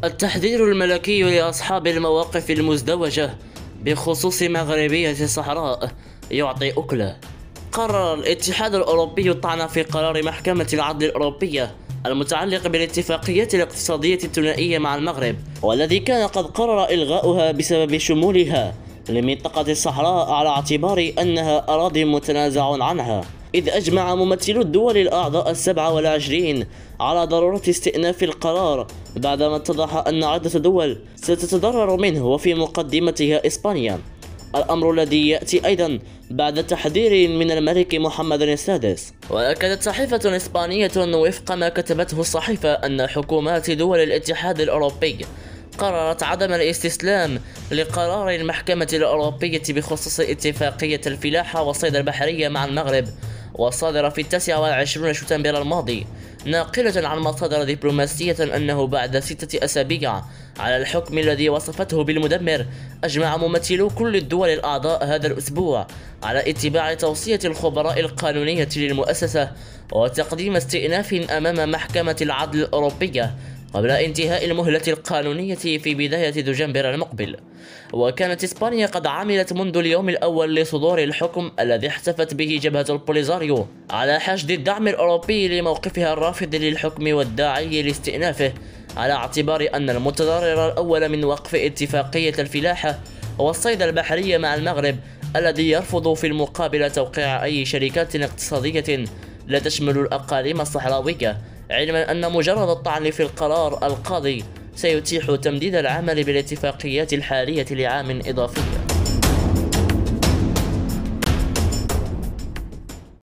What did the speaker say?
التحذير الملكي لأصحاب المواقف المزدوجة بخصوص مغربية الصحراء يعطي أكله. قرر الاتحاد الأوروبي الطعن في قرار محكمة العدل الأوروبية المتعلق بالاتفاقيات الاقتصادية الثنائية مع المغرب، والذي كان قد قرر إلغاؤها بسبب شمولها لمنطقة الصحراء على اعتبار أنها أراضي متنازع عنها، إذ أجمع ممثلو الدول الأعضاء 27 على ضرورة استئناف القرار بعدما اتضح أن عدة دول ستتضرر منه وفي مقدمتها إسبانيا، الأمر الذي يأتي أيضا بعد تحذير من الملك محمد السادس. وأكدت صحيفة إسبانية وفق ما كتبته الصحيفة أن حكومات دول الاتحاد الأوروبي قررت عدم الاستسلام لقرار المحكمة الأوروبية بخصوص اتفاقية الفلاحة والصيد البحرية مع المغرب والصادرة في 29 شتنبر الماضي، ناقلة عن مصادر دبلوماسية أنه بعد 6 أسابيع على الحكم الذي وصفته بالمدمر، أجمع ممثلو كل الدول الأعضاء هذا الأسبوع على اتباع توصية الخبراء القانونية للمؤسسة وتقديم استئناف أمام محكمة العدل الأوروبية قبل انتهاء المهلة القانونية في بداية دجنبر المقبل. وكانت إسبانيا قد عملت منذ اليوم الأول لصدور الحكم الذي احتفت به جبهة البوليزاريو على حشد الدعم الأوروبي لموقفها الرافض للحكم والداعي لاستئنافه، على اعتبار أن المتضرر الأول من وقف اتفاقية الفلاحة هو الصيد البحري مع المغرب، الذي يرفض في المقابل توقيع أي شركات اقتصادية لا تشمل الأقاليم الصحراوية، علما أن مجرد الطعن في القرار القاضي سيتيح تمديد العمل بالاتفاقيات الحالية لعام إضافي.